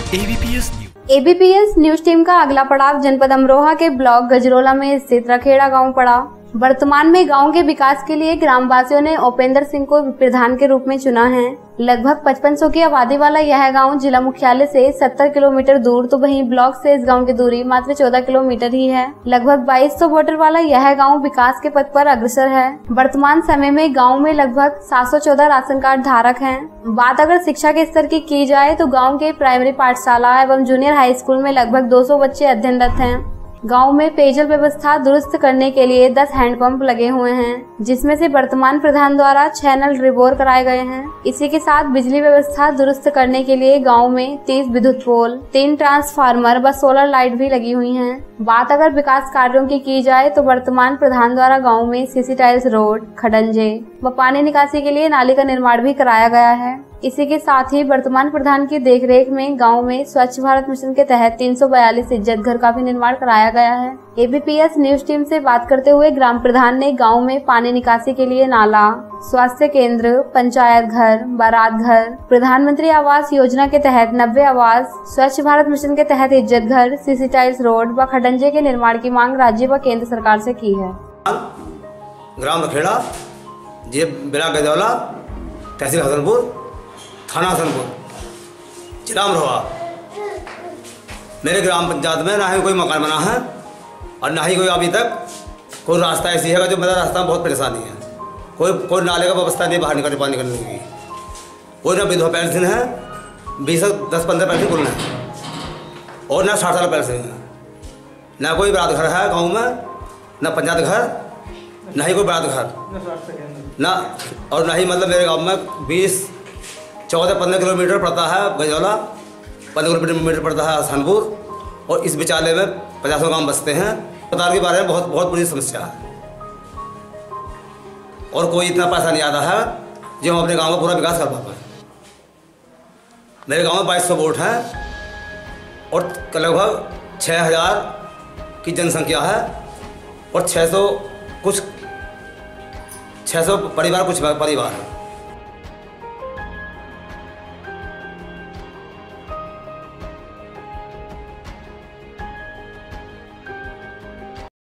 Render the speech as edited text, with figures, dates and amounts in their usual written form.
ABPS news team का अगला पड़ाव जनपद अमरोहा के ब्लॉक गजरोला में स्थित रखेड़ा गांव पड़ा। वर्तमान में गांव के विकास के लिए ग्रामवासियों ने उपेंद्र सिंह को प्रधान के रूप में चुना है। लगभग 5500 की आबादी वाला यह गांव जिला मुख्यालय से 70 किलोमीटर दूर तो वहीं ब्लॉक से इस गांव की दूरी मात्र 14 किलोमीटर ही है। लगभग 2200 वोटर वाला यह गांव विकास के पथ पर अग्रसर है। वर्तमान समय में गांव में लगभग 714 राशन कार्ड धारक हैं। बात अगर शिक्षा के स्तर की जाए तो गाँव के प्राइमरी पाठशाला एवं जूनियर हाई स्कूल में लगभग 200 बच्चे अध्ययनरत हैं। गांव में पेयजल व्यवस्था दुरुस्त करने के लिए 10 हैंडपंप लगे हुए हैं, जिसमें से वर्तमान प्रधान द्वारा 6 नल रिबोर कराए गए हैं। इसी के साथ बिजली व्यवस्था दुरुस्त करने के लिए गांव में 30 विद्युत पोल, 3 ट्रांसफार्मर व सोलर लाइट भी लगी हुई हैं। बात अगर विकास कार्यों की जाए तो वर्तमान प्रधान द्वारा गाँव में सीसी टाइल्स रोड, खडंजे व पानी निकासी के लिए नाली का निर्माण भी कराया गया है। इसी के साथ ही वर्तमान प्रधान की देखरेख में गांव में स्वच्छ भारत मिशन के तहत 342 इज्जत घर का भी निर्माण कराया गया है। एबीपीएस न्यूज टीम से बात करते हुए ग्राम प्रधान ने गांव में पानी निकासी के लिए नाला, स्वास्थ्य केंद्र, पंचायत घर, बारात घर, प्रधानमंत्री आवास योजना के तहत 90 आवास, स्वच्छ भारत मिशन के तहत इज्जत घर, सीसी टाइल्स रोड व खडंजे के निर्माण की मांग राज्य व केंद्र सरकार से की है। ग्राम रखेड़ा, जिला गजरोला, तहसील हसनपुर, थाना हसनपुर, जिला अमरोहा। मेरे ग्राम पंचायत में ना ही कोई मकान बना है और ना ही कोई अभी तक कोई रास्ता ऐसी है जो मेरा रास्ता में बहुत परेशानी है। कोई नाले का व्यवस्था नहीं बाहर निकलने पानी निकलने की। कोई ना विधवा पेंशन है, 10-15 पेंशन कुल है और ना 60 साल पेंशन है। ना कोई बारात घर है गाँव में, ना पंचायत घर, ना ही कोई बारात घर, ना और ना ही मतलब मेरे गाँव में 14-15 किलोमीटर पड़ता है गजरोला, 15 किलोमीटर पड़ता है हसनपुर और इस विचालय में 50 गांव बसते हैं। अस्पताल के बारे में बहुत बड़ी समस्या है और कोई इतना पैसा नहीं आता है जो हम अपने गांव का पूरा विकास कर पाए। मेरे गांव में 2200 वोट हैं और लगभग 6000 की जनसंख्या है और 600 परिवार है।